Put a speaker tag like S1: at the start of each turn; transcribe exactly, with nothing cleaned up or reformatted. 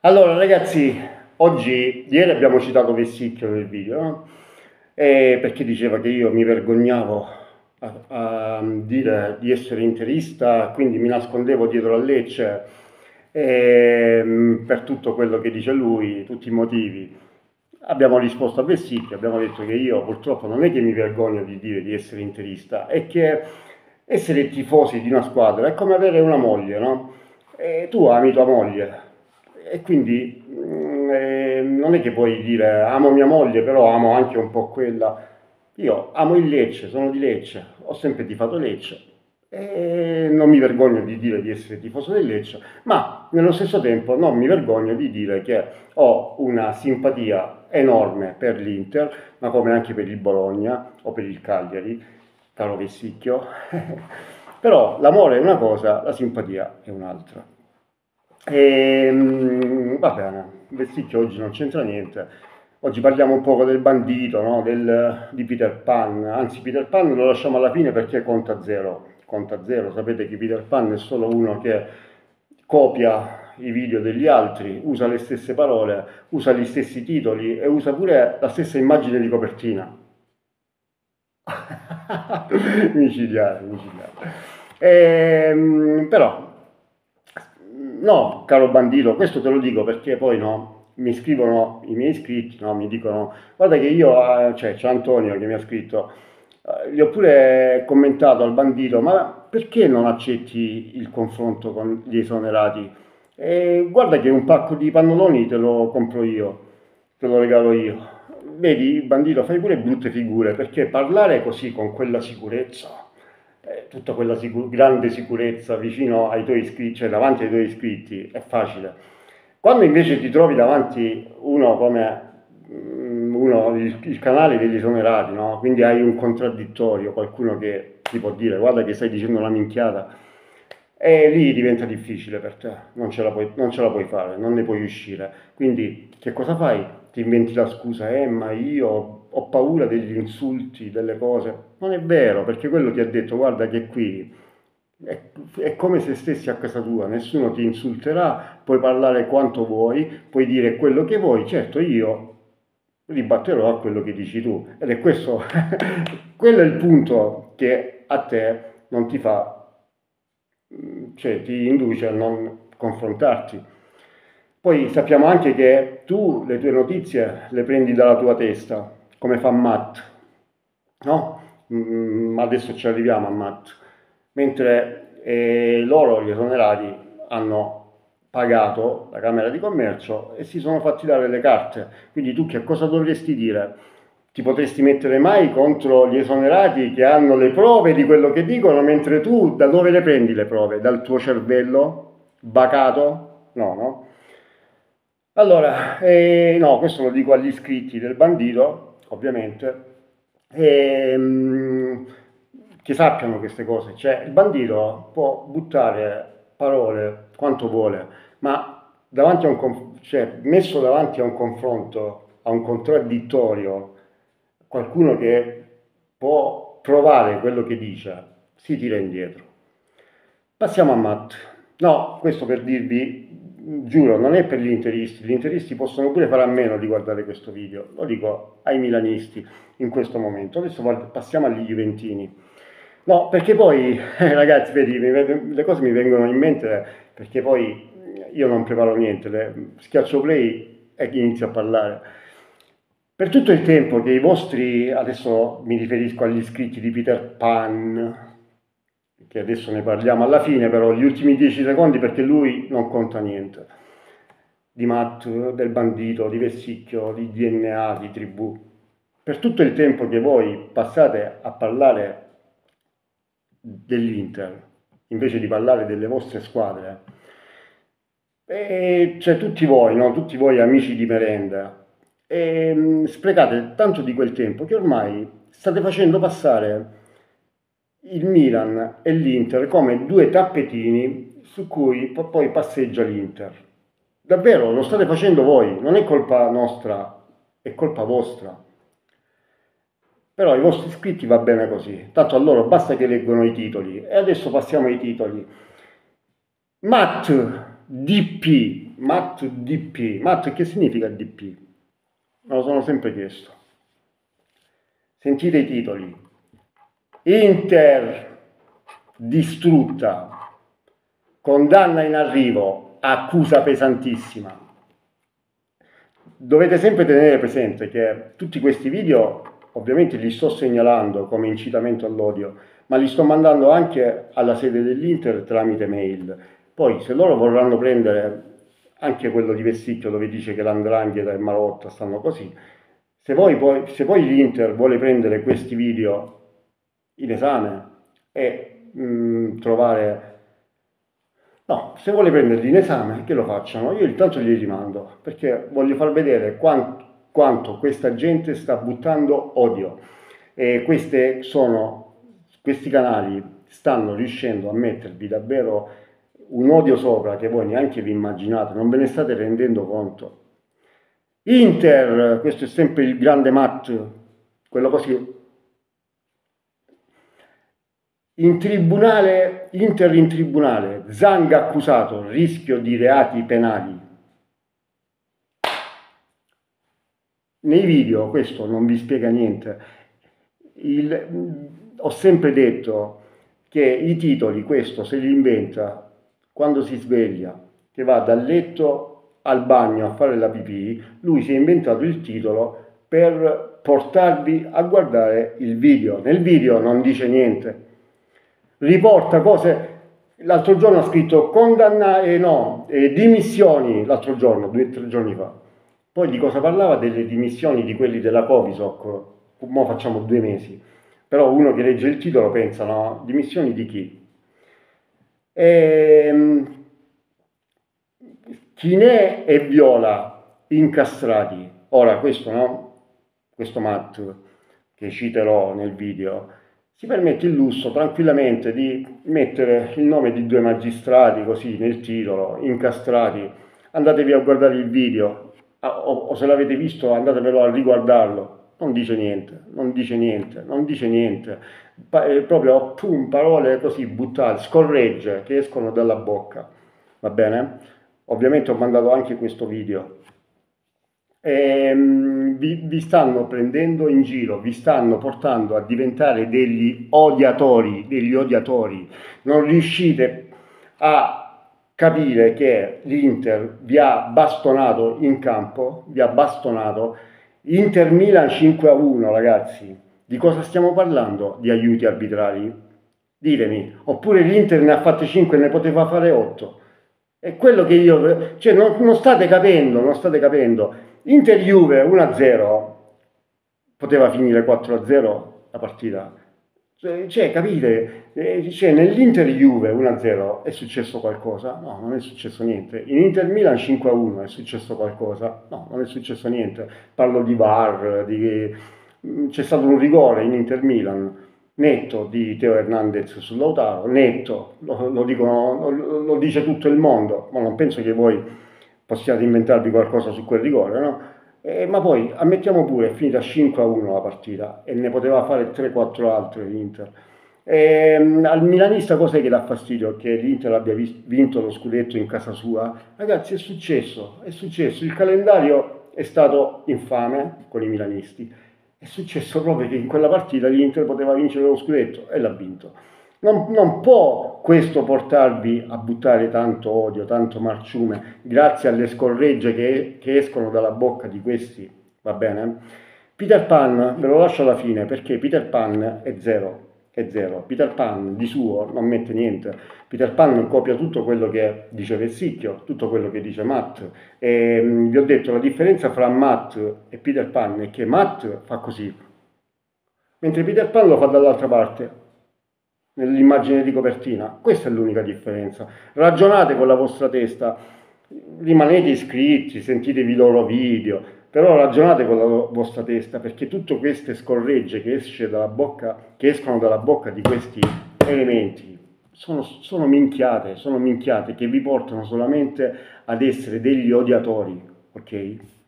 S1: Allora ragazzi, oggi, ieri abbiamo citato Vessicchio nel video, no? E perché diceva che io mi vergognavo a, a dire di essere interista, quindi mi nascondevo dietro a Lecce e, per tutto quello che dice lui, tutti i motivi. Abbiamo risposto a Vessicchio, abbiamo detto che io purtroppo non è che mi vergogno di dire di essere interista, è che essere tifosi di una squadra è come avere una moglie, no? E tu ami tua moglie e quindi mm, eh, non è che puoi dire amo mia moglie, però amo anche un po' quella. Io amo il Lecce, sono di Lecce, ho sempre tifato Lecce e non mi vergogno di dire di essere tifoso del Lecce, ma nello stesso tempo non mi vergogno di dire che ho una simpatia enorme per l'Inter, ma come anche per il Bologna o per il Cagliari, caro Vessicchio. Però l'amore è una cosa, la simpatia è un'altra. E, mm, va bene, Vessicchio oggi non c'entra niente. Oggi parliamo un poco del bandito, no? Del- di Peter Pan. Anzi, Peter Pan lo lasciamo alla fine perché conta zero. Conta zero. Sapete che Peter Pan è solo uno che copia i video degli altri, usa le stesse parole, usa gli stessi titoli e usa pure la stessa immagine di copertina. Micidiale, micidiale. Ehm, però, no, caro bandito, questo te lo dico perché poi no, mi scrivono i miei iscritti, no, mi dicono, guarda che io, eh, cioè c'è Antonio che mi ha scritto, eh, gli ho pure commentato al bandito, ma perché non accetti il confronto con gli esonerati? E guarda che un pacco di pannoloni te lo compro io, te lo regalo io. Vedi, bandito, fai pure brutte figure, perché parlare così con quella sicurezza, eh, tutta quella sicur- grande sicurezza vicino ai tuoi iscritti, cioè davanti ai tuoi iscritti, è facile. Quando invece ti trovi davanti uno come mm, uno, il, il canale degli esonerati, no? Quindi hai un contraddittorio, qualcuno che ti può dire guarda che stai dicendo una minchiata, e lì diventa difficile per te, non ce la puoi, non ce la puoi fare, non ne puoi uscire. Quindi che cosa fai? Ti inventi la scusa, eh, ma io ho paura degli insulti, delle cose. Non è vero, perché quello ti ha detto, guarda che qui è, è come se stessi a casa tua, nessuno ti insulterà, puoi parlare quanto vuoi, puoi dire quello che vuoi. Certo, io ribatterò a quello che dici tu. Ed è questo, quello è il punto che a te non ti fa, cioè ti induce a non confrontarti. Poi sappiamo anche che tu le tue notizie le prendi dalla tua testa, come fa Matt, no? Mm, adesso ci arriviamo a Matt. Mentre eh, loro, gli esonerati, hanno pagato la Camera di Commercio e si sono fatti dare le carte. Quindi tu che cosa dovresti dire? Ti potresti mettere mai contro gli esonerati che hanno le prove di quello che dicono, mentre tu da dove le prendi le prove? Dal tuo cervello? Bacato? No, no? Allora, eh, no, questo lo dico agli iscritti del bandito, ovviamente, ehm, che sappiano queste cose. Cioè, il bandito può buttare parole quanto vuole, ma davanti a un conf- cioè, messo davanti a un confronto, a un contraddittorio, qualcuno che può provare quello che dice, si tira indietro. Passiamo a Matt. No, questo per dirvi, giuro, non è per gli interisti. Gli interisti possono pure fare a meno di guardare questo video. Lo dico ai milanisti in questo momento. Adesso passiamo agli juventini. No, perché poi, eh, ragazzi, vedi, mi, le cose mi vengono in mente perché poi io non preparo niente. Le, schiaccio play e inizio a parlare. Per tutto il tempo che i vostri, adesso mi riferisco agli iscritti di Peter Pan, che adesso ne parliamo alla fine, però gli ultimi dieci secondi perché lui non conta niente, di Matt, del bandito, di Vessicchio, di D N A, di Tribù. Per tutto il tempo che voi passate a parlare dell'Inter, invece di parlare delle vostre squadre, e cioè tutti voi, no? Tutti voi amici di merenda, e, mh, sprecate tanto di quel tempo che ormai state facendo passare il Milan e l'Inter come due tappetini su cui poi passeggia l'Inter. Davvero, lo state facendo voi, non è colpa nostra, è colpa vostra. Però ai vostri iscritti va bene così, tanto a loro basta che leggono i titoli. E adesso passiamo ai titoli. Matt D P, Matt D P. Matt, che significa D P? Me lo sono sempre chiesto. Sentite i titoli. Inter distrutta, condanna in arrivo, accusa pesantissima. Dovete sempre tenere presente che tutti questi video ovviamente li sto segnalando come incitamento all'odio, ma li sto mandando anche alla sede dell'Inter tramite mail. Poi se loro vorranno prendere anche quello di Vessicchio dove dice che l'Andrangheta e Marotta stanno così, se, voi poi, se poi l'Inter vuole prendere questi video in esame e mh, trovare... No, se vuole prenderli in esame, che lo facciano. Io intanto li rimando, perché voglio far vedere quanto, quanto questa gente sta buttando odio. E queste sono, questi canali stanno riuscendo a mettervi davvero un odio sopra che voi neanche vi immaginate, non ve ne state rendendo conto. Inter, questo è sempre il grande Matt, quello così... In tribunale, Inter in tribunale, Zhang accusato, rischio di reati penali. Nei video questo non vi spiega niente. Il, ho sempre detto che i titoli questo se li inventa quando si sveglia, che va dal letto al bagno a fare la pipì, lui si è inventato il titolo per portarvi a guardare il video. Nel video non dice niente. Riporta cose, l'altro giorno ha scritto condanna, eh, no, eh, dimissioni, l'altro giorno, due o tre giorni fa. Poi di cosa parlava? Delle dimissioni di quelli della Covisoc, mo facciamo due mesi. Però uno che legge il titolo pensa, no, dimissioni di chi? E, Chinè e Viola incastrati. Ora questo, no? Questo Matt che citerò nel video si permette il lusso tranquillamente di mettere il nome di due magistrati così nel titolo, incastrati. Andatevi a guardare il video o, o se l'avete visto andatevelo a riguardarlo. Non dice niente, non dice niente, non dice niente. Pa proprio pum, parole così buttate, scorregge che escono dalla bocca. Va bene? Ovviamente ho mandato anche questo video. E, vi, vi stanno prendendo in giro, vi stanno portando a diventare degli odiatori, degli odiatori. Non riuscite a capire che l'Inter vi ha bastonato in campo, vi ha bastonato. Inter Milan cinque a uno, ragazzi. Di cosa stiamo parlando? Di aiuti arbitrali? Ditemi. Oppure l'Inter ne ha fatte cinque e ne poteva fare otto. È quello che io... Cioè, non, non state capendo, non state capendo. Inter Juve uno a zero, poteva finire quattro a zero la partita. Cioè, cioè capite? Cioè, nell'Inter Juve uno a zero è successo qualcosa? No, non è successo niente. In Inter Milan cinque a uno è successo qualcosa? No, non è successo niente. Parlo di V A R, di... c'è stato un rigore in Inter Milan, netto di Teo Hernandez su Lautaro, netto, lo, lo, dicono, lo, lo dice tutto il mondo, ma non penso che voi possiate inventarvi qualcosa su quel rigore, no? Eh, ma poi ammettiamo pure, è finita cinque a uno la partita e ne poteva fare tre quattro altre l'Inter. E, al milanista cos'è che dà fastidio? Che l'Inter abbia vinto lo scudetto in casa sua? Ragazzi, è successo, è successo, il calendario è stato infame con i milanisti, è successo proprio che in quella partita l'Inter poteva vincere lo scudetto e l'ha vinto. Non, non può questo portarvi a buttare tanto odio, tanto marciume, grazie alle scorregge che, che escono dalla bocca di questi, va bene? Peter Pan, ve lo lascio alla fine, perché Peter Pan è zero, è zero. Peter Pan di suo non mette niente. Peter Pan copia tutto quello che dice Vessicchio, tutto quello che dice Matt. E vi ho detto, la differenza fra Matt e Peter Pan è che Matt fa così, mentre Peter Pan lo fa dall'altra parte, nell'immagine di copertina. Questa è l'unica differenza. Ragionate con la vostra testa, rimanete iscritti, sentitevi i loro video, però ragionate con la vostra testa, perché tutte queste scorregge che, esce dalla bocca, che escono dalla bocca di questi elementi sono, sono minchiate, sono minchiate che vi portano solamente ad essere degli odiatori, ok?